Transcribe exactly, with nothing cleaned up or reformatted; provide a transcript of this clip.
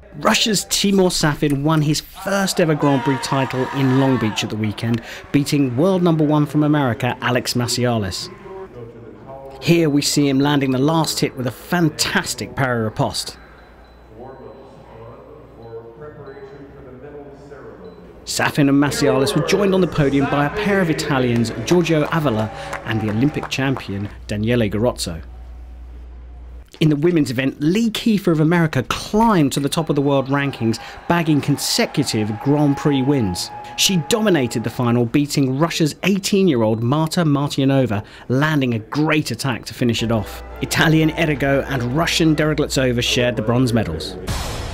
Russia's Timur Safin won his first ever Grand Prix title in Long Beach at the weekend, beating world number one from America, Alex Macialis. Here we see him landing the last hit with a fantastic parry riposte. Safin and Macialis were joined on the podium by a pair of Italians, Giorgio Avila and the Olympic champion, Daniele Garozzo. In the women's event, Lee Kiefer of America climbed to the top of the world rankings, bagging consecutive Grand Prix wins. She dominated the final, beating Russia's eighteen-year-old Marta Martianova, landing a great attack to finish it off. Italian Errigo and Russian Derevyaslava shared the bronze medals.